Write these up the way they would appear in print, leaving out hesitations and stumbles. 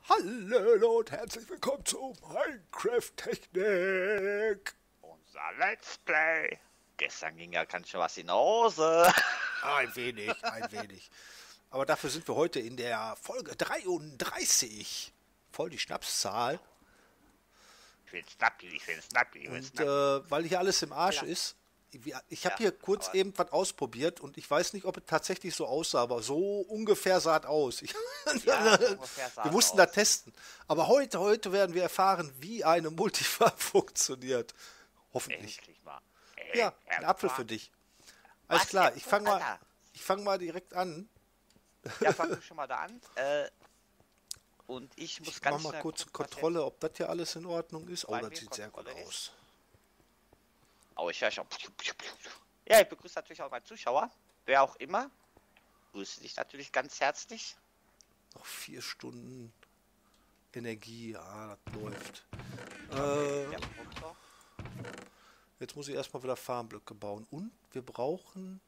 Hallo und herzlich willkommen zu Minecraft Technik. Unser Let's Play. Gestern ging ja ganz schön was in die Hose. Ein wenig, ein wenig. Aber dafür sind wir heute in der Folge 33. Voll die Schnapszahl. Ich will Snappy, ich will Snappy, ich will Und Snappy. weil hier alles im Arsch Ja. ist, ich habe Ja, hier kurz aber- eben was ausprobiert und ich weiß nicht, ob es tatsächlich so aussah, aber so ungefähr sah es aus. Ja, so ungefähr sah Wir es mussten aus. das testen. Aber heute werden wir erfahren, wie eine Multifarm funktioniert. Hoffentlich. Endlich mal. Ja, ein Apfel für dich. Alles Was, klar, Äpfel, Alter? ich fang mal direkt an. Ja, fang du schon mal da an. Und ich muss Ich mach ganz mal schnell kurz eine gucken, was Kontrolle, ob das hier alles in Ordnung ist. Oh, bei das mir sieht sehr gut Kontrolle ist. aus. Oh, ich höre schon. Ja, ich begrüße natürlich auch meinen Zuschauer. Wer auch immer. Grüße dich natürlich ganz herzlich. Noch 4 Stunden Energie, ja, das läuft. Ja, und doch. Jetzt muss ich erstmal wieder Farmblöcke bauen. Und wir brauchen,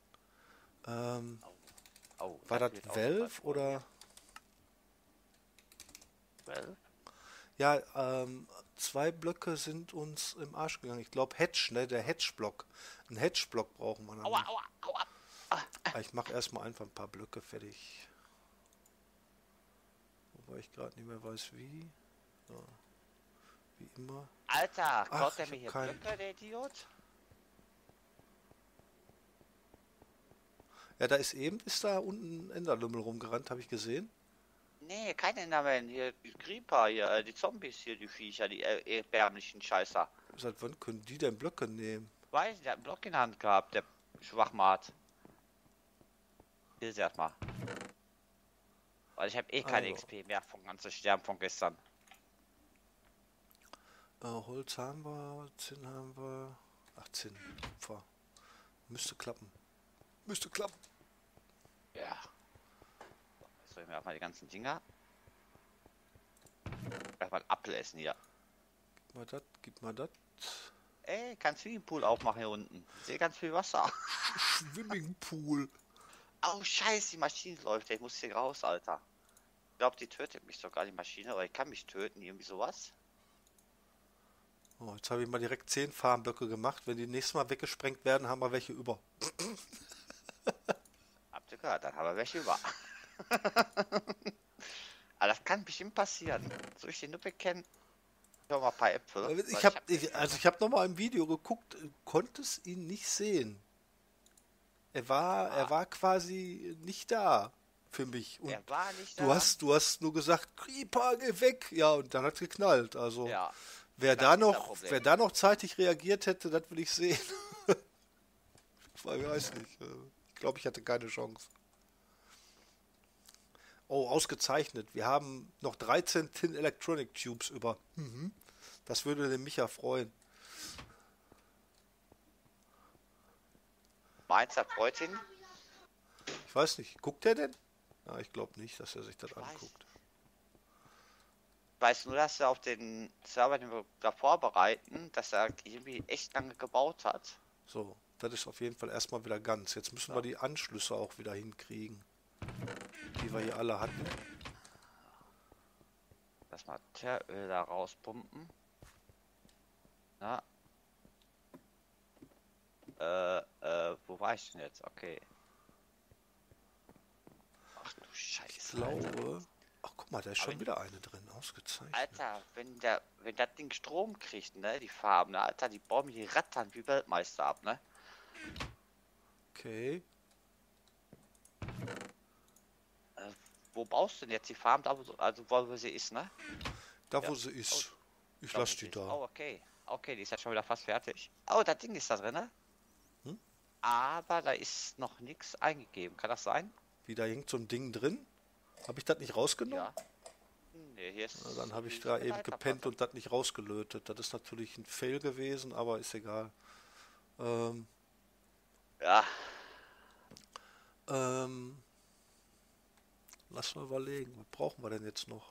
Oh, war das wird auch Valve was von oder? mir. Valve? Ja, 2 Blöcke sind uns im Arsch gegangen. Ich glaube Hedge, ne, der Hedge-Block. Einen Hedge-Block brauchen wir dann. Aua, aua, aua. Ah, ich mache erstmal einfach ein paar Blöcke fertig. Wobei ich gerade nicht mehr weiß wie. So. Wie immer. Alter, Ach, klaut der ich mir hab hier keinen. Blöcke, der Idiot? Ja, ist da unten ein Enderlümmel rumgerannt, habe ich gesehen. Nee, kein Enderman. Hier, die Creeper hier, die Zombies hier, die Viecher, die erbärmlichen Scheißer. Seit wann können die denn Blöcke nehmen? Weiß, der hat einen Block in der Hand gehabt, der Schwachmat. Hier ist erstmal. Weil ich habe eh keine Also. XP mehr vom ganzen Sterben von gestern. Holz haben wir, Zinn haben wir. Ach, Zinn. Kupfer. Müsste klappen. Müsste klappen. Ja. Jetzt soll ich mir erstmal die ganzen Dinger. Erstmal einen Apfel essen hier. Gib mal das. Ey, kannst du den Pool aufmachen hier unten. Ich sehe ganz viel Wasser. Swimmingpool. Oh, scheiße, die Maschine läuft. Ich muss hier raus, Alter. Ich glaube, die tötet mich sogar, die Maschine. Oder ich kann mich töten, irgendwie sowas. Oh, jetzt habe ich mal direkt 10 Farmblöcke gemacht. Wenn die nächstes Mal weggesprengt werden, haben wir welche über. Habt ihr gehört? Dann haben wir welche über. Aber das kann bestimmt passieren. Soll ich den nur bekennen? Ich hol mal ein paar Äpfel. Ich hab noch mal im Video geguckt, konnte es ihn nicht sehen. Er war quasi nicht da für mich. Und Er war nicht du da. hast nur gesagt, Creeper, geh weg. Ja, und dann hat geknallt. Also Ja. wer das da ist das noch, Problem. wer da noch zeitig reagiert hätte, das will ich sehen. Ich weiß nicht. Ich glaube, ich hatte keine Chance. Oh, ausgezeichnet. Wir haben noch 13 Tin Electronic Tubes über. Das würde den Micha freuen. Meinst du, das freut ihn? Ich weiß nicht. Guckt er denn? Ja, ich glaube nicht, dass er sich das Ich weiß. anguckt. Weißt nur, dass er auf den Server, den wir da vorbereiten, dass er irgendwie echt lange gebaut hat. So, das ist auf jeden Fall erstmal wieder ganz. Jetzt müssen wir die Anschlüsse auch wieder hinkriegen, die wir hier alle hatten. Lass mal Teeröl da rauspumpen. Na. Wo war ich denn jetzt? Okay. Ach du Ich Scheiße. Alter. glaube... Ach, guck mal, da ist Aber schon wieder eine drin. Ausgezeichnet. Alter, wenn das Ding Strom kriegt, ne, die Farben, ne, Alter, die Bäume, die rattern wie Weltmeister ab, ne? Okay. Wo baust du denn jetzt die Farm? Da, wo sie ist, ne? Da, wo Ja. sie ist. Ich Da, wo lasse sie die ist. da. Oh, okay. Okay, die ist ja schon wieder fast fertig. Oh, das Ding ist da drin, ne? Hm? Aber da ist noch nichts eingegeben. Kann das sein? Wie, da hängt so ein Ding drin? Habe ich das nicht rausgenommen? Ja. Nee, hier ist. Na, dann habe ich hier ist da eine eben gepennt Leiterplatte. und das nicht rausgelötet. Das ist natürlich ein Fail gewesen, aber ist egal. Ähm, Ja, ähm, lass mal überlegen, was brauchen wir denn jetzt noch?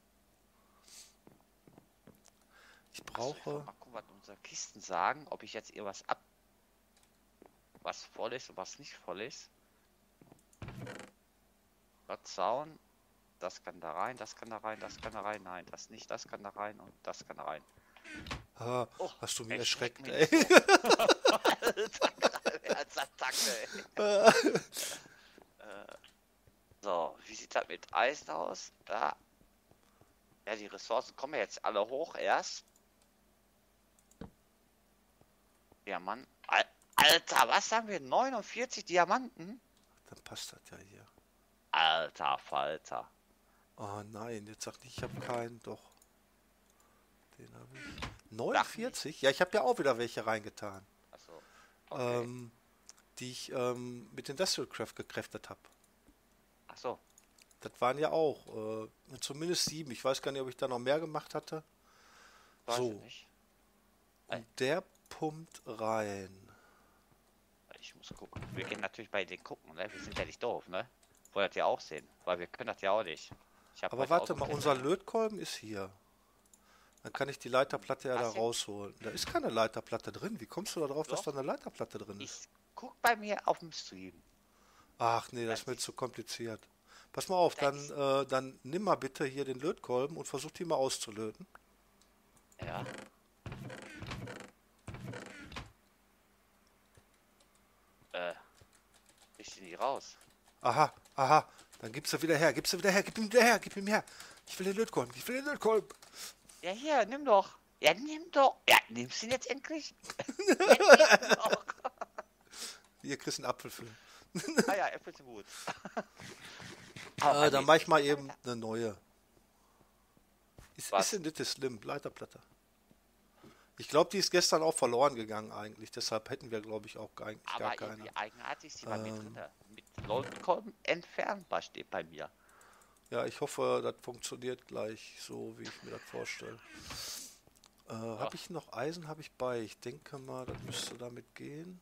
Ich also ich brauche... mal gucken, was unsere Kisten sagen. Ob ich jetzt irgendwas ab. Was voll ist und was nicht voll ist. Gott Zaun. Das kann da rein, das kann da rein, das kann da rein. Nein, das nicht, das kann da rein und das kann da rein. Ah, Oh, hast du mich erschreckt erschreckt, mich ey. so. Als Attacke, ey. So, wie sieht das mit Eisen aus? Da. Ja, die Ressourcen kommen jetzt alle hoch erst. Diamanten. Alter, was haben wir? 49 Diamanten? Dann passt das ja hier. Alter Falter. Oh nein, jetzt sag nicht, ich habe keinen. Doch. Den habe ich. Sag nicht. 49? Ja, ich habe ja auch wieder welche reingetan. Achso. Okay. Die ich mit Industrial Craft gekräftet habe. Achso. Das waren ja auch zumindest 7. Ich weiß gar nicht, ob ich da noch mehr gemacht hatte. Weiß ich So. nicht. Und der pumpt rein. Ich muss gucken. Wir gehen natürlich bei denen gucken, ne? Wir sind ja nicht doof, ne? Wollt das ja auch sehen. Weil wir können das ja auch nicht. Ich hab Aber heute warte auch so mal, ein unser bisschen- Lötkolben ist hier. Dann kann ich die Leiterplatte ja da Was denn? rausholen. Da ist keine Leiterplatte drin. Wie kommst du da drauf, dass Doch. da eine Leiterplatte drin ist? Ich guck bei mir auf dem Stream. Ach nee, das ist mir zu kompliziert. Pass mal auf, dann nimm mal bitte hier den Lötkolben und versuch die mal auszulöten. Ja. Ich die raus. Aha, aha. Dann gibst du wieder her, gibst du wieder her, gib ihm wieder her, gib ihm her. Ich will den Lötkolben, ich will den Lötkolben. Ja, hier, nimm doch. Ja, nimm doch. Ja, nimmst du ihn jetzt endlich? Ja, nimm doch. Hier kriegst du einen Apfel für. Ah ja, Äpfel sind gut. Dann mach ich mal eben eine neue. Was? Ist denn das schlimm? Leiterplatte. Ich glaube, die ist gestern auch verloren gegangen eigentlich. Deshalb hätten wir, glaube ich, auch eigentlich gar Aber keine. irgendwie eigenartig ist die bei mir drin. Mit Lötkolben entfernbar steht bei mir. Ja, ich hoffe, das funktioniert gleich so, wie ich mir das vorstelle. Habe ich noch Eisen? Habe ich bei. Ich denke mal, das müsste damit gehen.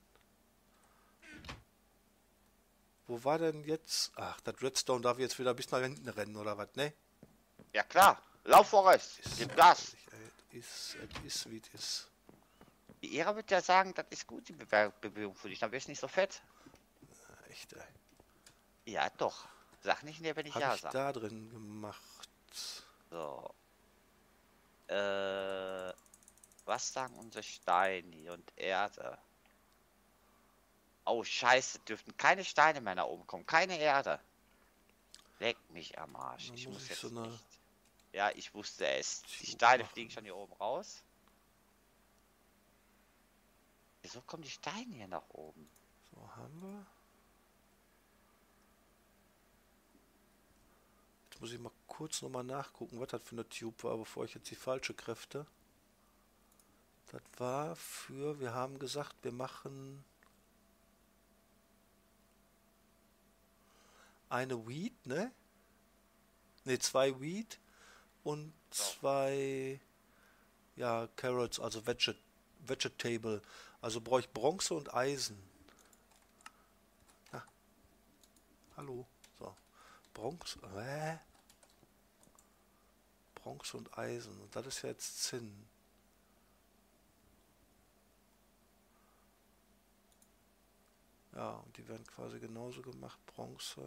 Wo war denn jetzt? Ach, das Redstone darf jetzt wieder bis nach hinten rennen, oder was? Ne? Ja klar, lauf vorwärts, gib Gas. Es ist, wie es ist. Die Ära wird ja sagen, das ist gut, die Bewegung für dich, dann wirst du nicht so fett. Echt, ey. Ja, doch. Sag nicht, wenn ich Habe ja ich sag. da drin gemacht? So. Was sagen unsere Steine und Erde? Oh, scheiße, dürften keine Steine mehr nach oben kommen, keine Erde. Leck mich am Arsch. Dann Ich muss muss ich jetzt so eine nicht. Ja, ich wusste es. Die Tube Steine machen. fliegen schon hier oben raus. Wieso kommen die Steine hier nach oben? So haben wir. Jetzt muss ich mal kurz nochmal nachgucken, was das für eine Tube war, bevor ich jetzt die falsche Kräfte. Das war für, wir haben gesagt, wir machen eine Wheat, ne? Ne, 2 Wheat und 2, ja, Carrots, also Vegetable. Also brauche ich Bronze und Eisen. Ah, hallo. So. Bronze. Bronze und Eisen. Und das ist ja jetzt Zinn. Ja, und die werden quasi genauso gemacht. Bronze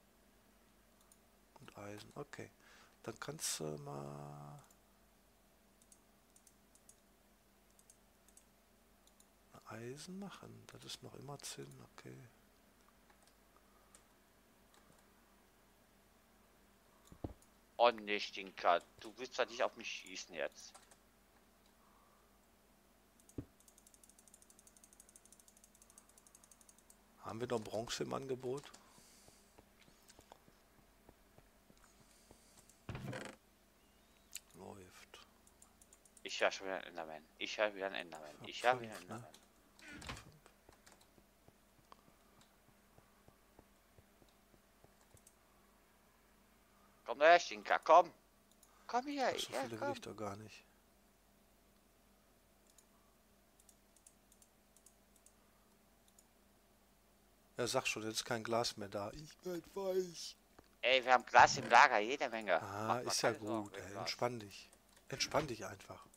und Eisen. Okay. Dann kannst du mal Eisen machen. Das ist noch immer Zinn. Okay. Oh ne, Stinker, du willst doch nicht auf mich schießen jetzt. Haben wir noch Bronze im Angebot? Läuft. Ich höre schon wieder einen Enderman. Ich höre wieder einen Enderman. Ich höre wieder einen Fünf, ne? Enderman. Komm her, Stinker, komm. Komm hier, So ja, viele will komm. ich doch gar nicht. Er sagt schon, jetzt ist kein Glas mehr da. Ich werd weich. Ey, wir haben Glas im Lager, jede Menge. Ah, Mach mal ist ja keine Sorgen gut. wegen Ey. Glas. Entspann dich. Entspann dich einfach.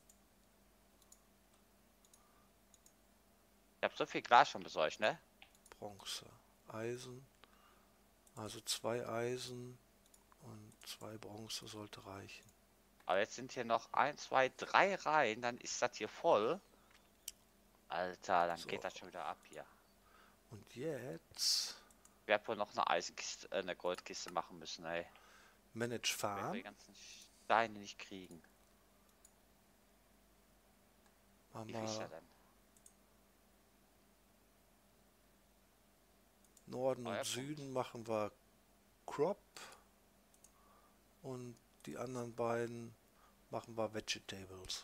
Ich hab so viel Glas schon besorgt, ne? Bronze. Eisen. Also 2 Eisen und 2 Bronze sollte reichen. Aber jetzt sind hier noch 1, 2, 3 Reihen, dann ist das hier voll. Alter, dann So. geht das schon wieder ab hier. Und jetzt Ich werde wohl noch eine Eisenkiste, eine Goldkiste machen müssen, ey. Manage Wenn wir Farm. die ganzen Steine nicht kriegen. Machen Wie viel ist er wir denn? Norden Neuer und Punkt. Süden machen wir Crop. Und die anderen beiden machen wir Vegetables.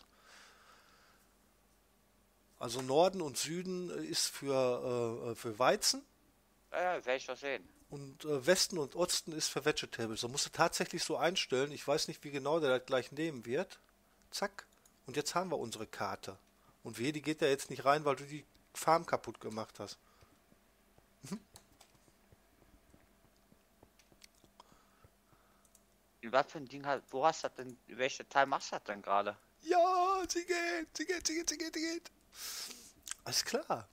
Also Norden und Süden ist für Weizen Ja, werde ich doch sehen. und Westen und Osten ist für Vegetables. Da musst du tatsächlich so einstellen. Ich weiß nicht, wie genau der das gleich nehmen wird. Zack. Und jetzt haben wir unsere Karte. Und die geht da jetzt nicht rein, weil du die Farm kaputt gemacht hast. In was für ein Ding halt, wo hast du das denn, welcher Teil machst du das denn gerade? Ja, sie geht. Alles klar.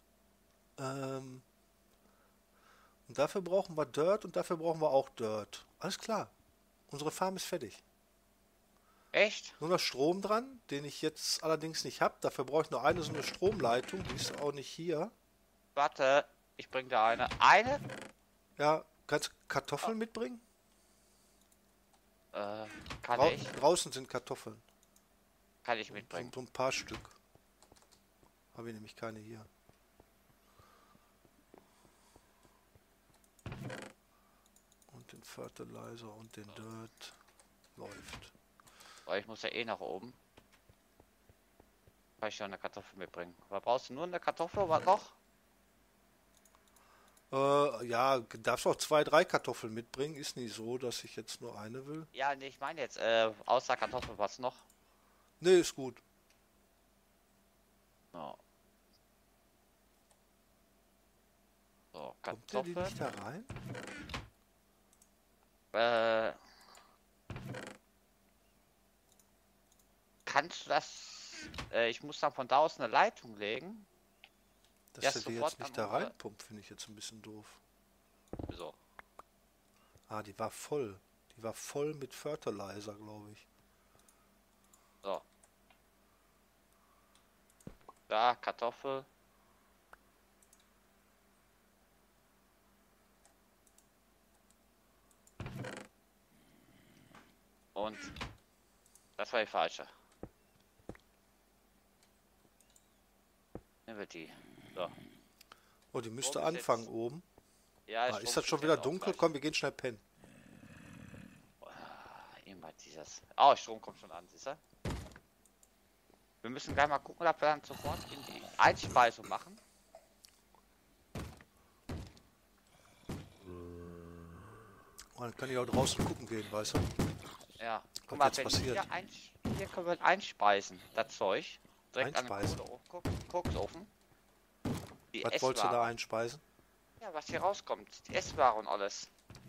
Und dafür brauchen wir Dirt und dafür brauchen wir auch Dirt. Alles klar. Unsere Farm ist fertig. Echt? Nur noch Strom dran, den ich jetzt allerdings nicht habe. Dafür brauche ich nur eine so eine Stromleitung. Die ist auch nicht hier. Warte, ich bring da eine. Eine? Ja, kannst du Kartoffeln mitbringen? Kann Drau ich. Draußen sind Kartoffeln. Kann ich mitbringen. So ein paar Stück. Habe ich nämlich keine hier. Und den Fertilizer und den Dirt läuft. Weil ich muss ja eh nach oben. Kann ich schon eine Kartoffel mitbringen. Aber brauchst du nur eine Kartoffel, was noch? Ja, darfst auch 2, 3 Kartoffeln mitbringen. Ist nicht so, dass ich jetzt nur eine will. Ja, nee, ich meine jetzt, außer Kartoffel, was noch? Nee, ist gut. So. So, Kommt der die Kartoffeln. nicht da rein? Kannst du das? Ich muss dann von da aus eine Leitung legen. Dass Ja, der die sofort jetzt nicht am da Ufer. reinpumpt, finde ich jetzt ein bisschen doof. So. Ah, die war voll. Die war voll mit Fertilizer, glaube ich. So. Da, Kartoffel. Und das war die falsche. Nehmen wir die. So. Oh, die müsste Oben ist anfangen jetzt- oben. Ja, Ah, ist das schon wieder dunkel? Komm, wir gehen schnell pennen. Immer dieses. Oh, Strom kommt schon an, siehst du? Wir müssen gleich mal gucken, ob wir dann sofort in die Einspeisung machen. Oh, dann kann ich auch draußen gucken gehen, weißt du? Ja. Guck Was mal, jetzt wenn passiert? hier können wir einspeisen, das Zeug. Direkt Einspeisen? an den Koksofen. Die Was wolltest du da Essware. einspeisen? Ja, was hier rauskommt. Die Essware und alles.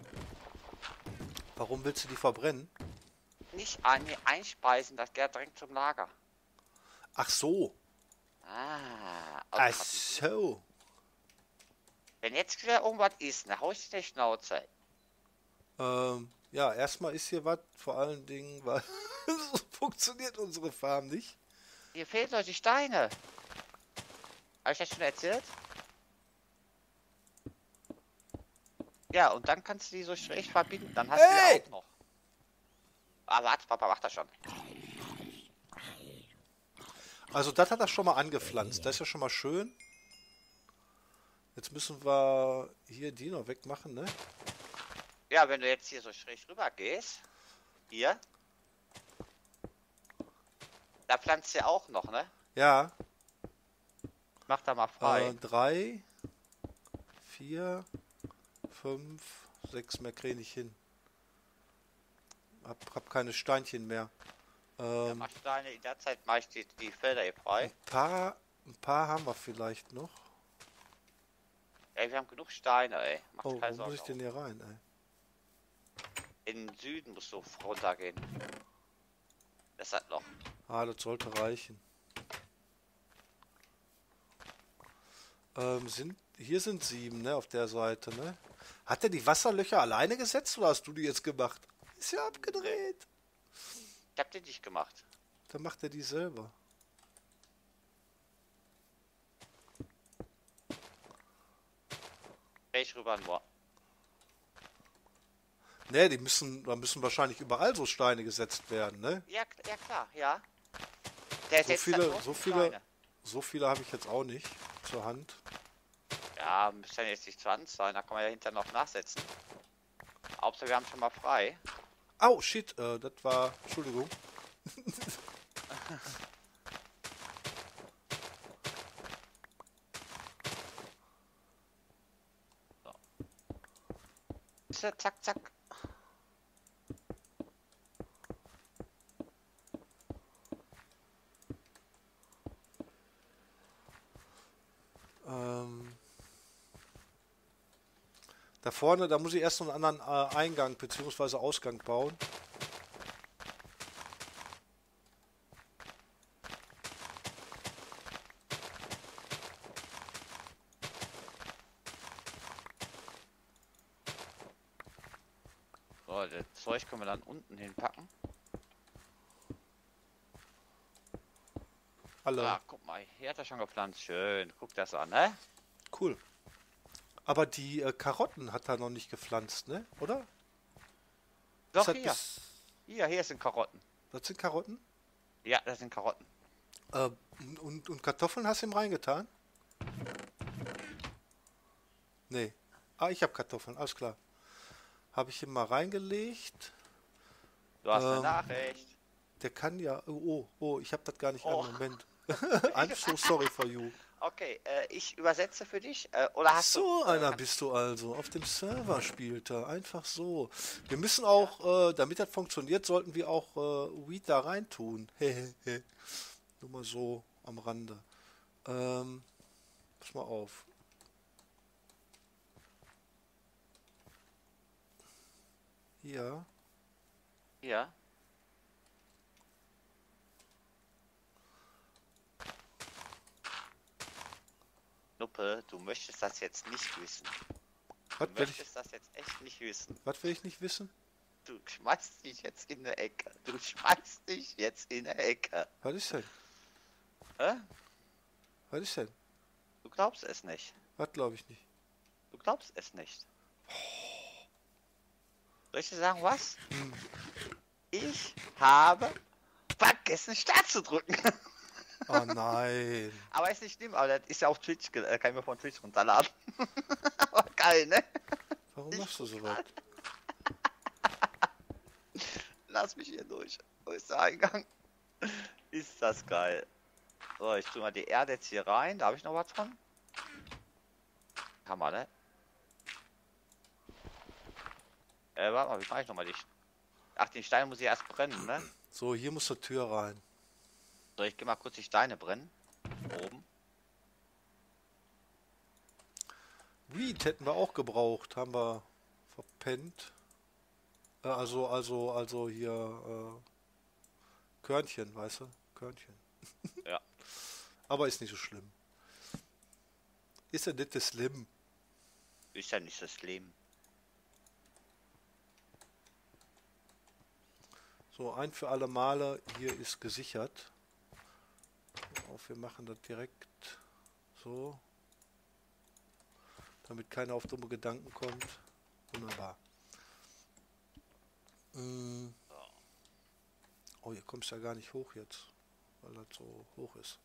Warum willst du die verbrennen? Nicht nee, einspeisen, das geht direkt zum Lager. Ach so. Ah. Ach grad- so. Wenn jetzt wieder irgendwas ist, dann hau ich dir die Schnauze. Ja, erstmal ist hier was, vor allen Dingen, weil so funktioniert unsere Farm nicht. Hier fehlen euch die Steine. Habe ich das schon erzählt? Ja, und dann kannst du die so schräg verbinden. Dann hast Hey! du ja auch noch. Ah, warte, Papa macht das schon. Also das hat er schon mal angepflanzt, das ist ja schon mal schön. Jetzt müssen wir hier die noch wegmachen, ne? Ja, wenn du jetzt hier so schräg rüber gehst. Hier. Da pflanzt du auch noch, ne? Ja, Mach da mal frei. 3, 4, 5, 6 mehr kriege ich nicht hin. Hab keine Steinchen mehr. Ja, mach Steine, in der Zeit mache ich die Felder hier frei. Ein paar haben wir vielleicht noch. Ey, wir haben genug Steine, ey. Mach Oh, keine wo muss ich Sorgen. denn hier rein, ey? In den Süden musst du runtergehen. Das hat noch. Ah, das sollte reichen. Hier sind 7, ne, auf der Seite, ne? Hat er die Wasserlöcher alleine gesetzt oder hast du die jetzt gemacht? Ist ja abgedreht. Ich hab den nicht gemacht. Dann macht er die selber. Dreh ich rüber nur. Ne, da müssen wahrscheinlich überall so Steine gesetzt werden, ne? Ja, ja klar, ja. Der So setzt viele, da draußen so viele, Steine. so viele habe ich jetzt auch nicht zur Hand. Ja, müsste ja jetzt nicht 20 sein, da kann man ja hinterher noch nachsetzen. Hauptsache wir haben schon mal frei. Au, shit, das war, Entschuldigung. Zack, zack. Da vorne, da muss ich erst noch einen anderen Eingang bzw. Ausgang bauen. So, das Zeug können wir dann unten hinpacken. Alle. Ah, guck mal, hier hat er schon gepflanzt. Schön, guck das an, ne? Cool. Aber die Karotten hat er noch nicht gepflanzt, ne? Oder? Doch, Das hier. Hier sind Karotten. Das sind Karotten? Ja, das sind Karotten. Äh, und Kartoffeln hast du ihm reingetan? Nee. Ah, ich habe Kartoffeln, alles klar. Habe ich ihm mal reingelegt. Du hast eine Nachricht. Der kann ja... Oh, ich habe das gar nicht Oh. an. Moment. I'm so sorry for you. Okay, ich übersetze für dich. Oder hast So du... einer bist du also. Auf dem Server spielt er. Einfach so. Wir müssen auch, damit das funktioniert, sollten wir auch Weed da reintun. Nur mal so am Rande. Pass mal auf. Hier. Ja. Nuppe, du möchtest das jetzt nicht wissen. Was Du will ich, möchtest das jetzt echt nicht wissen. was will ich nicht wissen? Du schmeißt dich jetzt in der Ecke. Du schmeißt dich jetzt in der Ecke. Was ist denn? Hä? Was ist denn? Du glaubst es nicht. Was glaube ich nicht? Du glaubst es nicht. Soll ich dir sagen, was? Ich habe vergessen, Start zu drücken. Oh nein. Aber ist nicht schlimm, aber das ist ja auf Twitch, kann ich mir von Twitch runterladen. Aber geil, ne? Warum machst du sowas? Lass mich hier durch. Wo ist der Eingang? Ist das geil. So, ich tue mal die Erde jetzt hier rein. Da habe ich noch was von. Kann man, ne? Warte mal, wie mache ich nochmal die... Ach, den Stein muss ich erst brennen, ne? So, hier muss eine Tür rein. So, ich gehe mal kurz die Steine brennen. Oben. Weed hätten wir auch gebraucht. Haben wir verpennt. Also hier Körnchen, weißt du? Körnchen. Ja. Aber ist nicht so schlimm. Ist ja nicht das schlimm. Ist ja nicht so schlimm. So, ein für alle Male. Hier ist gesichert. Auf, wir machen das direkt so. Damit keiner auf dumme Gedanken kommt. Wunderbar. Oh, hier kommst du ja gar nicht hoch jetzt. Weil das so hoch ist.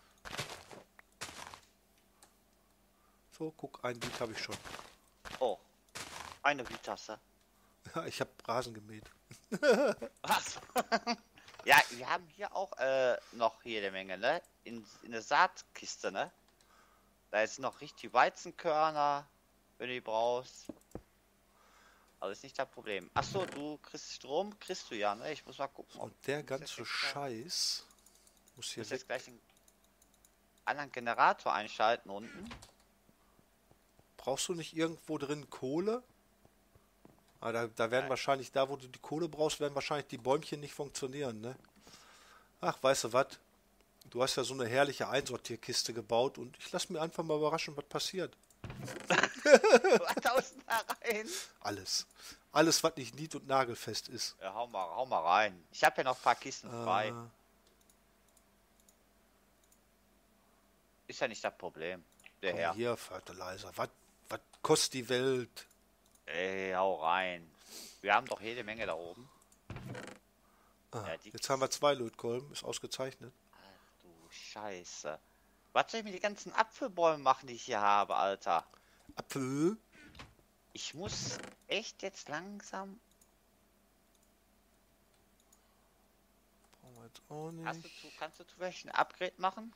So, guck, ein Lied habe ich schon. Oh. Eine Vitasse. Ja, ich habe Rasen gemäht. Was? Ja, wir haben hier auch noch jede Menge, ne? In der Saatkiste, ne? Da ist noch richtig Weizenkörner, wenn du die brauchst. Also ist nicht das Problem. Achso, du kriegst Strom, kriegst du ja, ne? Ich muss mal gucken. Und der ganze Scheiß muss Ich hier muss jetzt weg. gleich den anderen Generator einschalten unten. Brauchst du nicht irgendwo drin Kohle? Ah, da werden Nein. wahrscheinlich, da wo du die Kohle brauchst, werden wahrscheinlich die Bäumchen nicht funktionieren, ne? Ach, weißt du was? Du hast ja so eine herrliche Einsortierkiste gebaut und ich lasse mir einfach mal überraschen, was passiert. Was tausend da rein? Alles. Alles, was nicht nied- und nagelfest ist. Ja, hau mal rein. Ich habe ja noch ein paar Kisten frei. Ist ja nicht das Problem. Der Komm Herr. hier, Fertilizer. Was kostet die Welt? Ey, hau rein. Wir haben doch jede Menge da oben. Ja, Jetzt haben wir 2 Lötkolben. Ist ausgezeichnet. Ach du Scheiße. Was soll ich mit den ganzen Apfelbäumen machen, die ich hier habe, Alter? Apfel. Ich muss echt jetzt langsam... Brauchen wir jetzt auch nicht. Kannst du vielleicht ein Upgrade machen?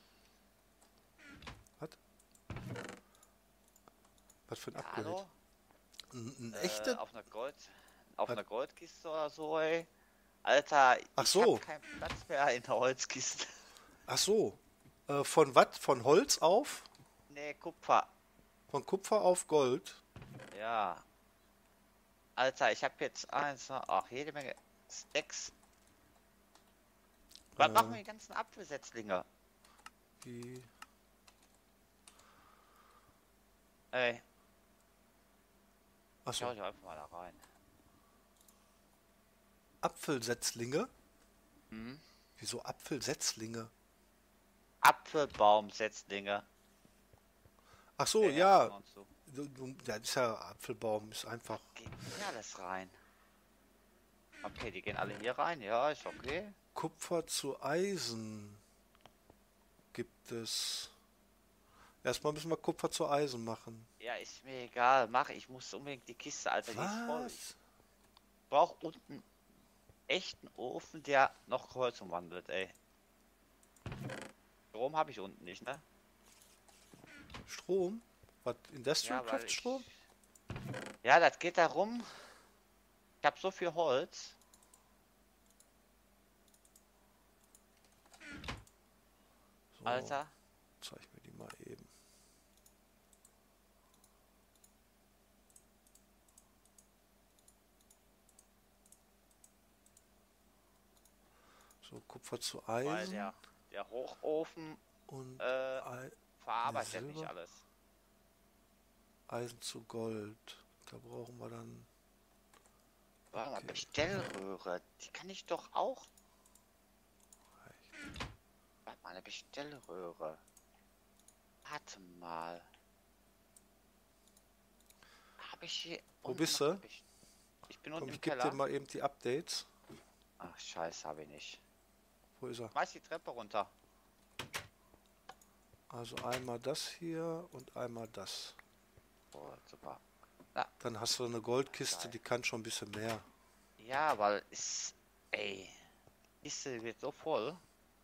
Was für ein Ja, Upgrade? hallo? Ein echtes? Auf einer Goldkiste oder so, ey. Alter, Ach ich so. hab keinen Platz mehr in der Holzkiste. Ach so. Von was? Von Holz auf? Nee, Kupfer. Von Kupfer auf Gold? Ja. Alter, ich habe jetzt jede Menge Stacks. Was machen wir die ganzen Apfelsetzlinge? Wie? Ey, Achso. schau ich einfach mal da rein. Apfelsetzlinge? Mhm. Wieso Apfelsetzlinge? Apfelbaumsetzlinge. Ach so, Der ja. Herr von uns so. Das ist ja Apfelbaum, ist einfach. Geht hier alles rein. Okay, die gehen alle hier rein. Ja, ist okay. Kupfer zu Eisen gibt es. Erstmal müssen wir Kupfer zu Eisen machen. Ja, ist mir egal. Mach, ich muss unbedingt die Kiste, Alter. Die ist voll. Ich Was? brauch unten echten Ofen, der noch Holz umwandelt, ey. Strom habe ich unten nicht, ne? Strom? Was? Industrial Ja, Craft Strom? Ja, das geht darum. Ich habe so viel Holz. So, Alter. zeig mir die mal eben. So, Kupfer zu Weil Eisen der Hochofen und verarbeitet ja Silber. nicht alles. Eisen zu Gold. Da brauchen wir dann. Warte mal, Okay. Bestellröhre. Die kann ich doch auch. Warte mal, eine Bestellröhre. Warte mal. Habe ich hier. Wo unten bist noch du? Ich bin Komm, unten im ich gebe Keller. dir mal eben die Updates. Ach, scheiße, habe ich nicht. Wo ist er? Schmeiß die Treppe runter. Also einmal das hier und einmal das. Oh, super. Dann hast du eine Goldkiste, Geil. die kann schon ein bisschen mehr. Ja, weil es. Ey. Die Kiste wird so voll.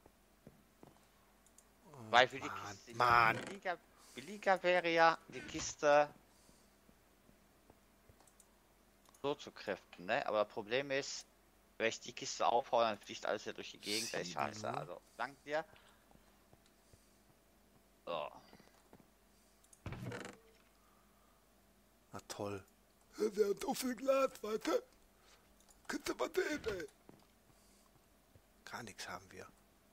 Weil für die Mann, Kiste. Mann. Billiger wäre ja die Kiste so zu kräften, ne? Aber das Problem ist, wenn ich die Kiste aufhaue, dann fliegt alles hier durch die Gegend. Das ist 7, scheiße. ne? Also, dank dir. So. Na toll. Der hat so viel Glas, warte. Könnte man den, ey. Gar nichts haben wir.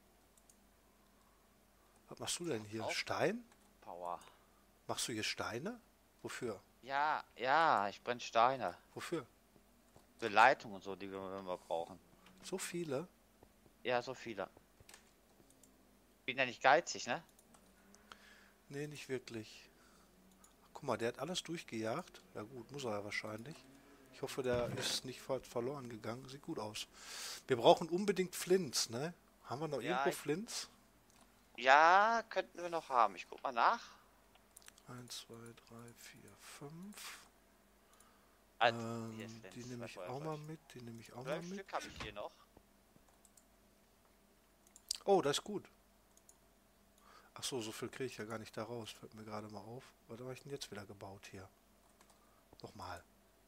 Was machst du denn hier? Auch. Stein? Power. Machst du hier Steine? Wofür? Ja, ich brenne Steine. Wofür? Für Leitungen und so, die wir immer brauchen. So viele? Ja, so viele. Bin ja nicht geizig, ne? Nee, nicht wirklich. Ach, guck mal, der hat alles durchgejagt. Ja gut, muss er ja wahrscheinlich. Ich hoffe, der ist nicht verloren gegangen. Sieht gut aus. Wir brauchen unbedingt Flints, ne? Haben wir noch Ja, irgendwo ich- Flints? Ja, könnten wir noch haben. Ich guck mal nach. 1, 2, 3, 4, 5. Also, hier ist Die Lenz, nehme das ich war ja auch mal falsch. mit. Die nehme ich auch mal 12 mit. Stück habe ich hier noch. Oh, das ist gut. Ach so, so viel kriege ich ja gar nicht da raus. Fällt mir gerade mal auf. Was habe ich denn jetzt wieder gebaut hier? Nochmal.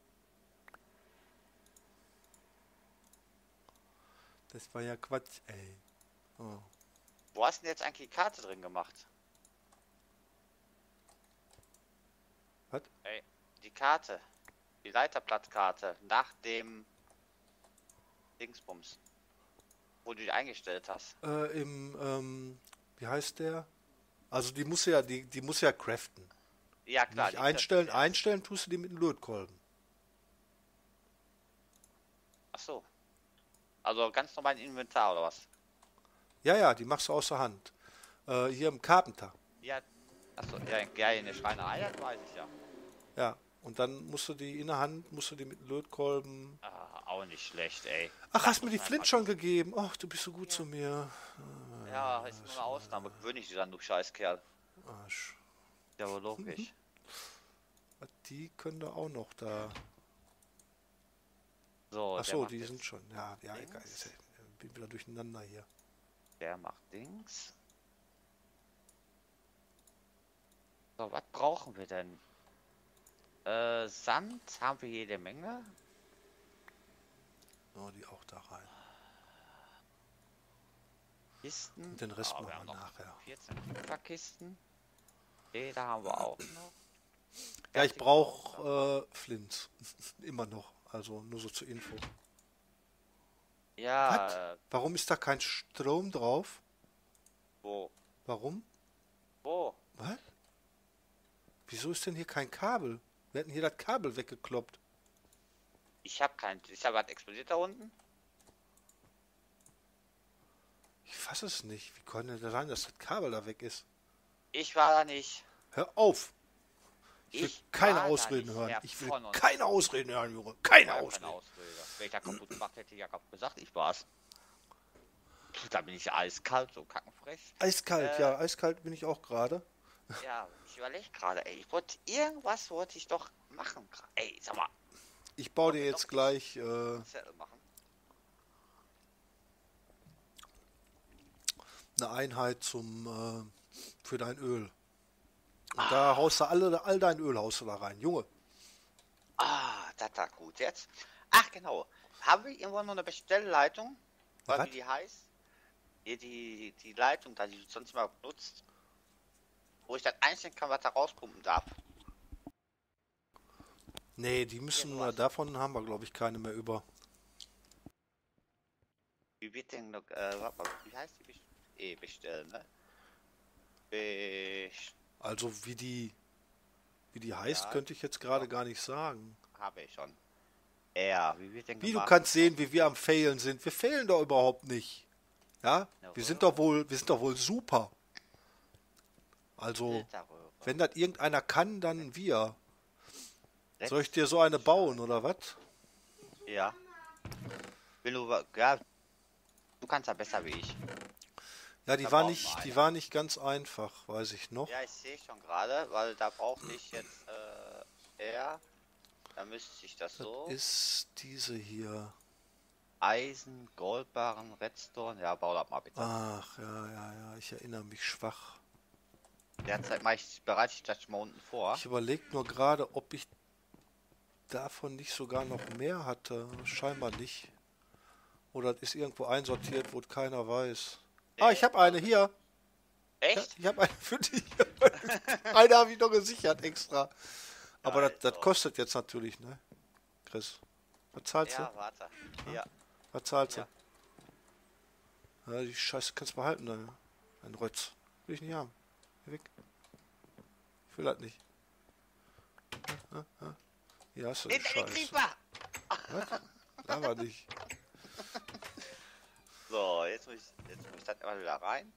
Das war ja Quatsch, ey. Oh. Wo hast du denn jetzt eigentlich die Karte drin gemacht? Was? Ey, die Karte. Die Leiterblattkarte. Nach dem Dingsbums. Wo du die eingestellt hast. Wie heißt der? Also die muss ja, die muss ja craften. Ja klar. Nicht die einstellen, Karte- einstellen tust du die mit dem Lötkolben. Ach so. Also ganz normal Inventar oder was? Ja, die machst du außer Hand. Hier im Carpenter. Ja. Achso, ja, in der Schreinerei, das weiß ich ja. Ja. Und dann musst du die in der Hand, musst du die mit Lötkolben. Ah, auch nicht schlecht, ey. Ach, Das hast mir muss die man Flint einfach schon gegeben. Ach, du bist so gut Ja. zu mir. Ja, ist nur eine Ausnahme. Gewöhne ich dich an, du Scheißkerl. Arsch. Ja, wohl logisch. Die können da auch noch da. So, Ach der so, macht die jetzt sind schon. Ja, egal. Dings. Bin wieder durcheinander hier. Der macht Dings. So, was brauchen wir denn? Sand haben wir jede Menge. Oh, die auch da rein. Kisten. Und den Rest wir machen haben wir noch nachher. 14 Kupferkisten. Okay, da haben wir auch noch. Ja, ich brauche Flint. Immer noch. Also nur so zur Info. Ja, Warum ist da kein Strom drauf? wo? Warum? Wo? Was? Wieso ist denn hier kein Kabel? Wir hätten hier das Kabel weggekloppt. Ich habe was explodiert da unten. Ich fasse es nicht. Wie konnte denn sein, dass das Kabel da weg ist? Ich war da nicht. Hör auf! Ich will keine war da Ausreden nicht, hören. Herr Ich will von uns. keine Ausreden hören, Junge. Keine Keine Ausreden. Ausrede. Wenn ich da kaputt gemacht hätte, ich ja kaputt gesagt, ich war's. Da bin ich eiskalt, so kackenfrech. Eiskalt, ja, eiskalt bin ich auch gerade. Ja, ich überlege gerade, ey, irgendwas wollte ich doch machen. Ey, sag mal, Ich baue dir jetzt gleich Zettel machen. eine Einheit für dein Öl. Und da haust du all dein Öl haust du da rein, Junge. Ah, das war gut jetzt. Ach, genau. Haben wir irgendwo noch eine Bestellleitung? Was? Wie die heißt? Hier die Leitung, da die du sonst mal benutzt. Wo ich dann einstellen kann, was da rauspumpen darf. Nee, die müssen sowas. davon haben wir, glaube ich, keine mehr über. Wie wird denn noch, warte mal, wie heißt die bestellen, ne? Also wie die heißt, Ja, könnte ich jetzt gerade gar nicht sagen. Habe ich schon. Ja, wie wird denn Wie, du gemacht? kannst sehen, wie wir am Failen sind. Wir failen doch überhaupt nicht. Ja? Na, Wir sind doch wohl super. Also, Filterröhre. wenn das irgendeiner kann, dann wir. Soll ich Letzt- dir so eine bauen, oder was? Ja. Ja, du kannst ja besser wie ich. Ja, Da brauchen wir eine. die war nicht ganz einfach, weiß ich noch. Ja, ich sehe schon gerade, weil da brauchte ich jetzt da müsste ich das so. Ist diese hier. Eisen, Goldbarren, Redstone. Ja, bau das mal bitte. Ach, ja, ich erinnere mich schwach. Derzeit bereite ich das mal unten vor. Ich überlege nur gerade, ob ich davon nicht sogar noch mehr hatte. Scheinbar nicht. Oder es ist irgendwo einsortiert, wo keiner weiß. Ah, ich habe eine hier. Echt? Ich habe eine für dich. Eine habe ich noch gesichert extra. Aber Geil, das so. kostet jetzt natürlich, ne? Chris. Was zahlst Ja, du? warte. Ja. Was zahlst Ja. du? Ja, die Scheiße kannst du behalten, ne? Ein Rotz. Will ich nicht haben. Geh weg. Ich will das nicht. Hier hast du die Hinter den Scheiße. Creeper! Aber nicht. So, jetzt muss ich das immer wieder rein.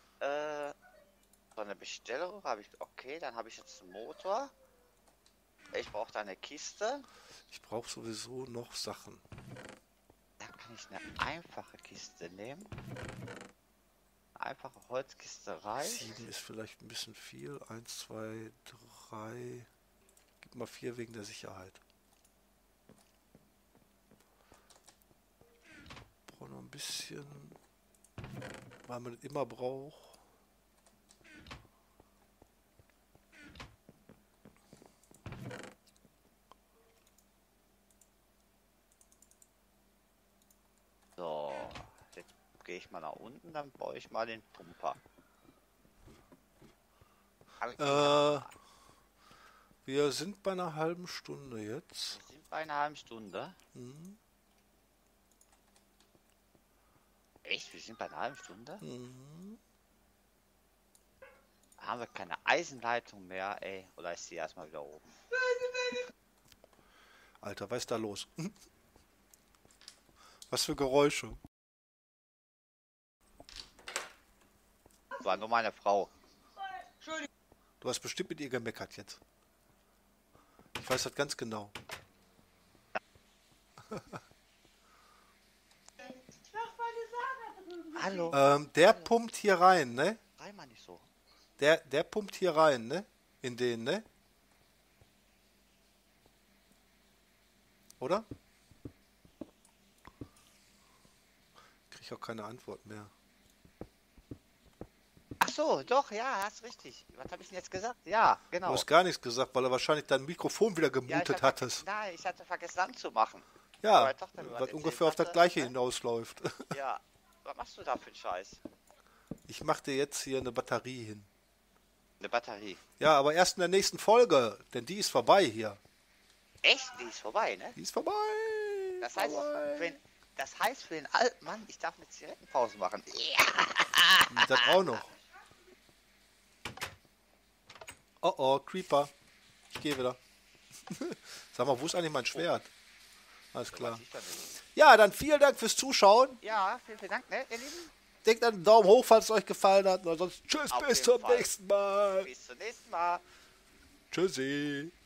So eine Bestellung habe ich. Okay, dann habe ich jetzt einen Motor. Ich brauche da eine Kiste. Ich brauche sowieso noch Sachen. Da kann ich eine einfache Kiste nehmen. Eine einfache Holzkiste reicht. 7 ist vielleicht ein bisschen viel. 1, 2, 3. Gib mal 4 wegen der Sicherheit. Brauche noch ein bisschen, weil man das immer braucht. So, jetzt gehe ich mal nach unten, dann baue ich mal den Pumper. Wir sind bei einer halben Stunde jetzt. Wir sind bei einer halben Stunde. Mhm. Echt? Wir sind bei einer halben Stunde? Mhm. Haben wir keine Eisenleitung mehr, ey? Oder ist die erstmal wieder oben? Alter, was ist da los? Was für Geräusche? War nur meine Frau. Du hast bestimmt mit ihr gemeckert jetzt. Ich weiß das ganz genau. Hallo. Der pumpt hier rein, ne? Rein mal nicht so. Der pumpt hier rein, ne? In den, ne? Oder? Krieg auch keine Antwort mehr. Ach so, doch, ja, hast richtig. Was habe ich denn jetzt gesagt? Ja, Du genau. hast gar nichts gesagt, weil er wahrscheinlich dein Mikrofon wieder Ja, gemutet hattest. Nein, ich hatte vergessen anzumachen. Ja, Meine Tochter mir was erzählt ungefähr auf das hatte, gleiche ne? hinausläuft. Ja. Was machst du da für einen Scheiß? Ich mach dir jetzt hier eine Batterie hin. Eine Batterie. Ja, aber erst in der nächsten Folge, denn die ist vorbei hier. Echt? Die ist vorbei, ne? Die ist vorbei. Das heißt, vorbei. für den alten Mann, ich darf eine Zigarettenpause machen. Ja. Das auch noch. Oh oh, Creeper. Ich gehe wieder. Sag mal, wo ist eigentlich mein Schwert? Alles klar. Weiß ich doch nicht. Ja, dann vielen Dank fürs Zuschauen. Ja, vielen Dank, ne, ihr Lieben. Denkt an den Daumen hoch, falls es euch gefallen hat. Und ansonsten tschüss, Auf bis jeden zum Fall. nächsten Mal. Bis zum nächsten Mal. Tschüssi.